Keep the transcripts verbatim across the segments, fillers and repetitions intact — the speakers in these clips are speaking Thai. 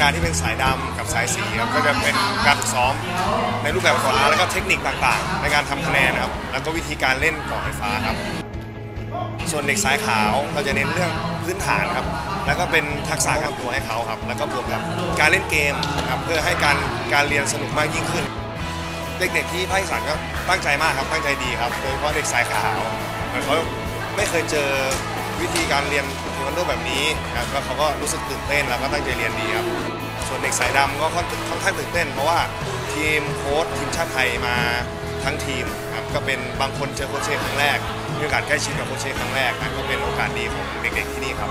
งานที่เป็นสายดำกับสายสีครับก็จะเป็นการฝึกซ้อมในรูปแบบของอาร์แล้วก็เทคนิคต่างๆในการทำคะแนนครับแล้วก็วิธีการเล่นก่อไฟฟ้าครับส่วนเด็กสายขาวเราจะเน้นเรื่องพื้นฐานครับแล้วก็เป็นทักษะการตัวให้เขาครับแล้วก็บวกกับการเล่นเกมครับเพื่อให้การการเรียนสนุกมากยิ่งขึ้นเด็กๆที่ภาคอีสานก็ตั้งใจมากครับตั้งใจดีครับโดยเฉพาะเด็กสายขาวเขาไม่เคยเจอวิธีการเรียนเทควันโดแบบนี้ครับแล้วเขาก็รู้สึกตื่นเต้นแล้วก็ตั้งใจเรียนดีครับส่วนเด็กสายดำก็ค่อนข้างตื่นเต้นเพราะว่าทีมโค้ชทีมชาติไทยมาทั้งทีมครับก็เป็นบางคนเจอโค้ชเชครั้งแรกมีโอกาสใกล้ชิดกับโค้ชเชคครั้งแรกนะก็เป็นโอกาสดีของเด็กๆที่นี่ครับ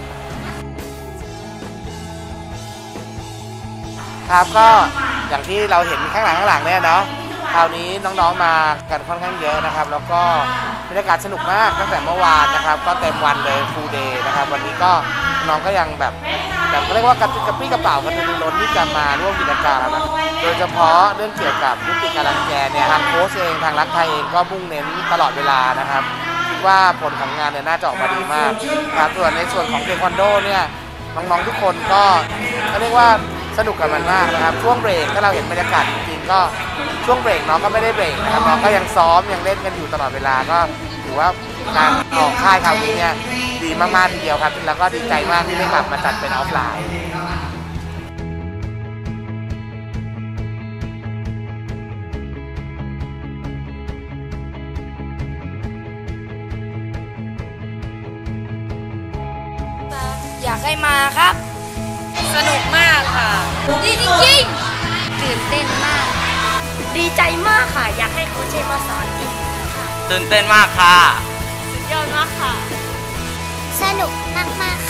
ครับก็อย่างที่เราเห็นข้างหลังข้างหลังเนี่ยเนาะคราวนี้น้องๆมากันค่อนข้างเยอะนะครับแล้วก็บรรยากาศสนุกมากตั้งแต่เมื่อวานนะครับก็เต็มวันเลยฟูลเดย์นะครับวันนี้ก็น้องก็ยังแบบแบบเรียกว่ากระตุ้นกระปี้กระเป๋ากระตุ้นล้นที่จะมาร่วมกิจกรรมนะโดยเฉพาะเรื่องเกี่ยวกับยุติการรังแกเนี่ยทางโค้ชเองทางรักไทยเองก็มุ่งเน้นตลอดเวลานะครับคิดว่าผลของงานเนี่ยน่าจะออกมาดีมากครับส่วนในส่วนของเทควันโดเนี่ยน้องๆทุกคนก็เรียกว่าสนุกกับมันมากนะครับช่วงเบรกถ้าเราเห็นบรรยากาศจริงๆก็ช่วงเบรกน้องก็ไม่ได้เบรกนะครับน้องก็ยังซ้อมยังเล่นกันอยู่ตลอดเวลาก็ถือว่าการออกค่ายคราวนี้เนี่ยดีมากๆทีเดียวครับแล้วก็ดีใจมากที่ได้กลับมาจัดเป็นออฟไลน์อยากให้มาครับสนุกมากค่ะดีจริงๆตื่นเต้นมากดีใจมากค่ะอยากให้โค้ชเชมาสอนอีกตื่นเต้นมากค่ะสุดยอดมากค่ะสนุกมากๆ